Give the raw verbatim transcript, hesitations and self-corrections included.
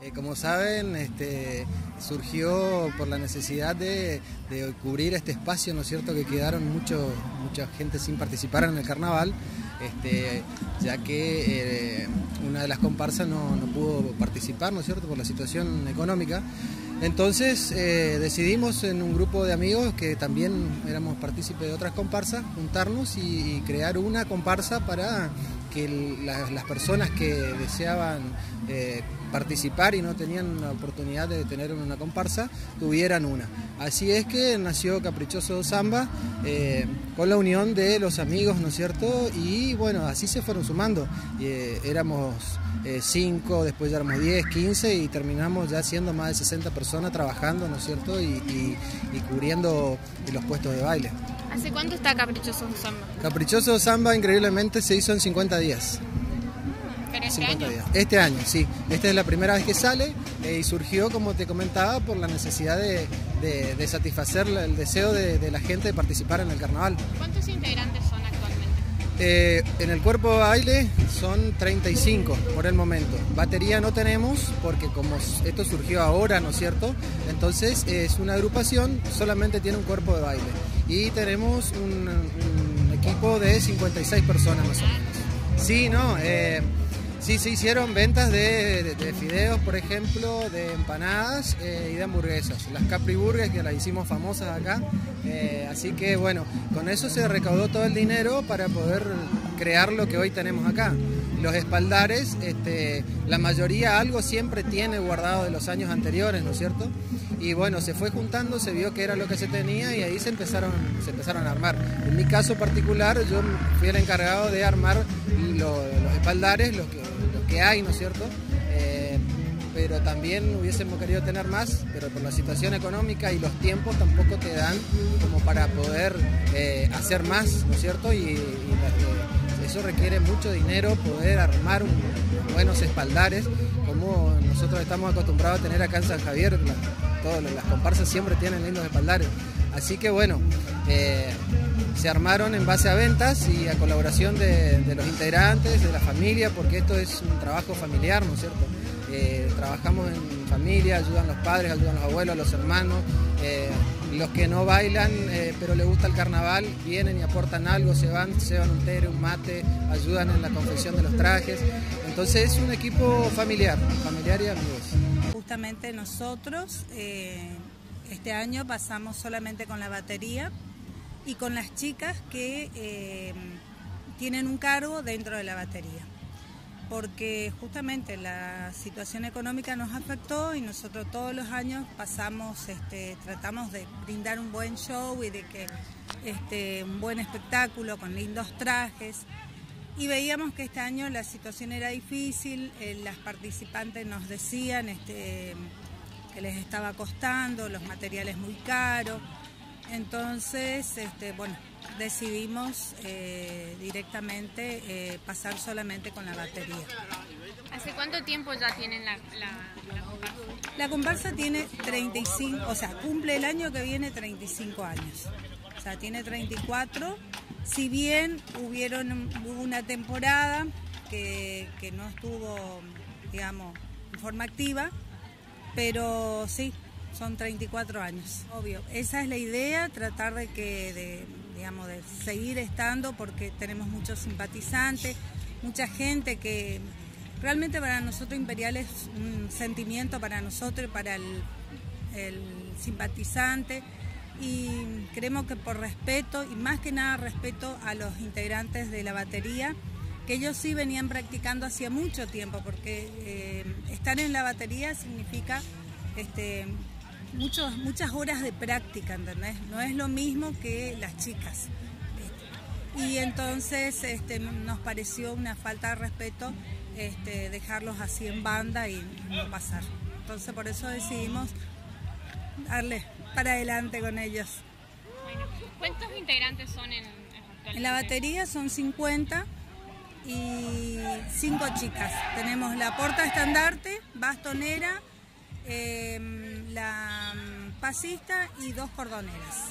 Eh, como saben, este, surgió por la necesidad de, de cubrir este espacio, ¿no es cierto?, que quedaron mucho, mucha gente sin participar en el carnaval, este, ya que eh, una de las comparsas no, no pudo participar, ¿no es cierto?, por la situación económica. Entonces eh, decidimos en un grupo de amigos que también éramos partícipes de otras comparsas, juntarnos y, y crear una comparsa para que el, la, las personas que deseaban eh, participar y no tenían la oportunidad de tener una comparsa, tuvieran una. Así es que nació Caprichoso Samba eh, con la unión de los amigos, ¿no es cierto? Y bueno, así se fueron sumando. Eh, éramos eh, cinco, después ya éramos diez, quince y terminamos ya siendo más de sesenta personas trabajando, ¿no es cierto? Y, y, y cubriendo los puestos de baile. ¿Hace cuánto está Caprichoso Samba? Caprichoso Samba increíblemente se hizo en cincuenta días. ¿Pero este cincuenta año? días. Este año, sí. Esta es la primera vez que sale eh, y surgió, como te comentaba, por la necesidad de, de, de satisfacer el deseo de, de la gente de participar en el carnaval. ¿Cuántos integrantes son actualmente? Eh, en el cuerpo de baile son treinta y cinco por el momento. Batería no tenemos porque como esto surgió ahora, ¿no es cierto? Entonces es una agrupación, solamente tiene un cuerpo de baile. Y tenemos un, un equipo de cincuenta y seis personas más o menos. Sí, ¿no? Eh, sí, se hicieron ventas de, de, de fideos, por ejemplo, de empanadas eh, y de hamburguesas. Las Capri Burgers, que las hicimos famosas acá. Eh, así que bueno, con eso se recaudó todo el dinero para poder crear lo que hoy tenemos acá. Los espaldares, este, la mayoría algo siempre tiene guardado de los años anteriores, ¿no es cierto? Y bueno, se fue juntando, se vio que era lo que se tenía y ahí se empezaron, se empezaron a armar. En mi caso particular, yo fui el encargado de armar lo, los espaldares, los que, los que hay, ¿no es cierto? Eh, pero también hubiésemos querido tener más, pero por la situación económica y los tiempos tampoco te dan como para poder eh, hacer más, ¿no es cierto? Y, y la, eso requiere mucho dinero, poder armar un, buenos espaldares, como nosotros estamos acostumbrados a tener acá en San Javier. La, todas las comparsas siempre tienen lindos espaldares. Así que bueno, eh, se armaron en base a ventas y a colaboración de, de los integrantes, de la familia, porque esto es un trabajo familiar, ¿no es cierto? Eh, trabajamos en familia, ayudan los padres, ayudan los abuelos, los hermanos. Eh, los que no bailan eh, pero les gusta el carnaval, vienen y aportan algo, se van, se van un tere, un mate, ayudan en la confección de los trajes. Entonces es un equipo familiar, familiar y amigos. Justamente nosotros eh, este año pasamos solamente con la batería y con las chicas que eh, tienen un cargo dentro de la batería, porque justamente la situación económica nos afectó y nosotros todos los años pasamos, este, tratamos de brindar un buen show y de que este, un buen espectáculo con lindos trajes. Y veíamos que este año la situación era difícil, eh, las participantes nos decían este, que les estaba costando, los materiales muy caros. Entonces, este, bueno, decidimos eh, directamente eh, pasar solamente con la batería. ¿Hace cuánto tiempo ya tienen la, la, la comparsa? La comparsa tiene treinta y cinco, o sea, cumple el año que viene treinta y cinco años. O sea, tiene treinta y cuatro. Si bien hubieron, hubo una temporada que, que no estuvo, digamos, en forma activa, pero sí, son treinta y cuatro años, obvio. Esa es la idea, tratar de que, de, digamos, de seguir estando, porque tenemos muchos simpatizantes, mucha gente que realmente para nosotros Imperial es un sentimiento para nosotros y para el, el simpatizante. Y creemos que por respeto, y más que nada respeto a los integrantes de la batería, que ellos sí venían practicando hacía mucho tiempo, porque eh, estar en la batería significa este, muchos, muchas horas de práctica, ¿entendés? No es lo mismo que las chicas. Y entonces este, nos pareció una falta de respeto este, dejarlos así en banda y no pasar. Entonces por eso decidimos darle para adelante con ellos. Bueno, ¿cuántos integrantes son en, en En la batería son cincuenta y cinco chicas. Tenemos la porta estandarte, bastonera, eh, la pasista y dos cordoneras.